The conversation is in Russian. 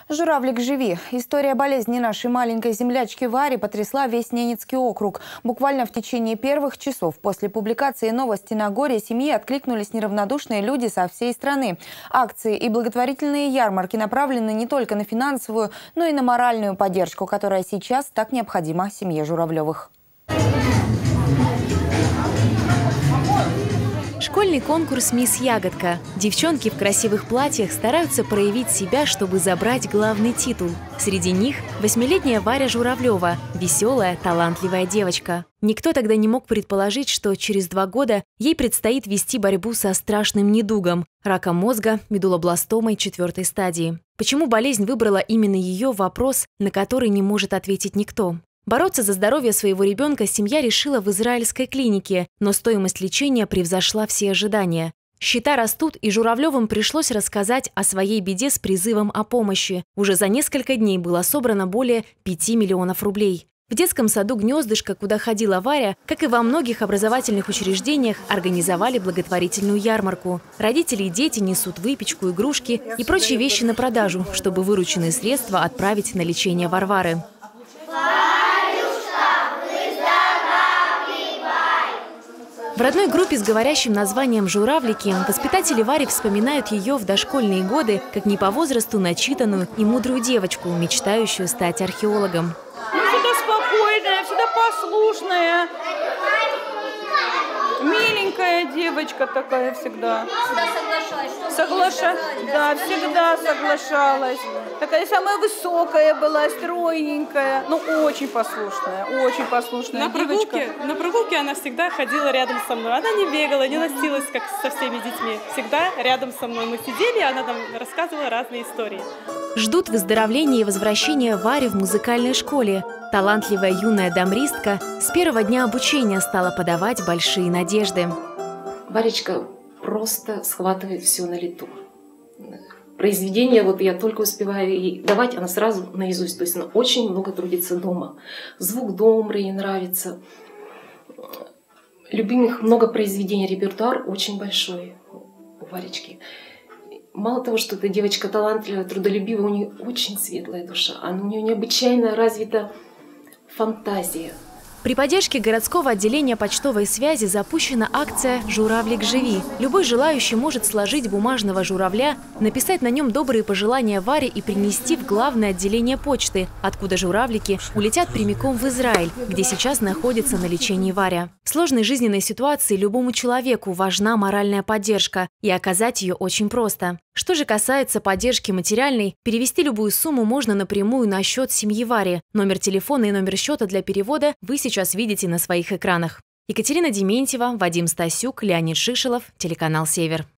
Журавлик, живи! История болезни нашей маленькой землячки Вари потрясла весь Ненецкий округ. Буквально в течение первых часов после публикации новости на горе семьи откликнулись неравнодушные люди со всей страны. Акции и благотворительные ярмарки направлены не только на финансовую, но и на моральную поддержку, которая сейчас так необходима семье Журавлевых. Школьный конкурс «Мисс Ягодка». Девчонки в красивых платьях стараются проявить себя, чтобы забрать главный титул. Среди них 8-летняя Варя Журавлева, веселая, талантливая девочка. Никто тогда не мог предположить, что через 2 года ей предстоит вести борьбу со страшным недугом – раком мозга, медулобластомой 4-й стадии. Почему болезнь выбрала именно ее – вопрос, на который не может ответить никто. Бороться за здоровье своего ребенка семья решила в израильской клинике, но стоимость лечения превзошла все ожидания. Счета растут, и Журавлевым пришлось рассказать о своей беде с призывом о помощи. Уже за несколько дней было собрано более 5 миллионов рублей. В детском саду «Гнездышко», куда ходила Варя, как и во многих образовательных учреждениях, организовали благотворительную ярмарку. Родители и дети несут выпечку, игрушки и прочие вещи на продажу, чтобы вырученные средства отправить на лечение Варвары. В родной группе с говорящим названием «Журавлики» воспитатели Вари вспоминают ее в дошкольные годы как не по возрасту начитанную и мудрую девочку, мечтающую стать археологом. Всегда спокойная, всегда послушная, миленькая девочка такая всегда. Да, всегда соглашалась. Такая самая высокая была, стройненькая, но очень послушная девочка. На прогулке она всегда ходила рядом со мной. Она не бегала, не носилась, как со всеми детьми. Всегда рядом со мной мы сидели, она нам рассказывала разные истории. Ждут выздоровления и возвращения Вари в музыкальной школе. Талантливая юная дамбристка с первого дня обучения стала подавать большие надежды. Варечка просто схватывает все на лету. Произведение, вот я только успеваю ей давать, она сразу наизусть. То есть она очень много трудится дома. Звук домра ей нравится. Любимых много произведений, репертуар очень большой у Варечки. Мало того, что эта девочка талантливая, трудолюбивая, у нее очень светлая душа. У нее необычайно развита фантазия. При поддержке городского отделения почтовой связи запущена акция «Журавлик, живи». Любой желающий может сложить бумажного журавля, написать на нем добрые пожелания Варе и принести в главное отделение почты, откуда журавлики улетят прямиком в Израиль, где сейчас находится на лечении Варя. В сложной жизненной ситуации любому человеку важна моральная поддержка, и оказать ее очень просто. Что же касается поддержки материальной, перевести любую сумму можно напрямую на счет семьи Вари. Номер телефона и номер счета для перевода вы сейчас видите на своих экранах. Екатерина Дементьева, Вадим Стасюк, Леонид Шишелов, телеканал «Север».